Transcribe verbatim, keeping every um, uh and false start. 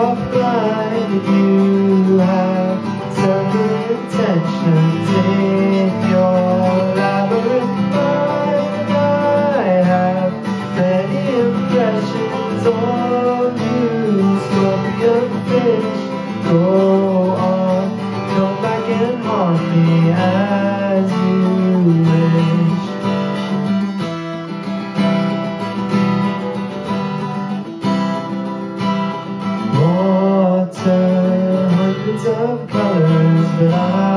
off blind. You have certain intentions in your labyrinth mind. I have many impressions on you. Scorpion fish, go on, come back and haunt me as you wish. Water, hundreds of colors, but I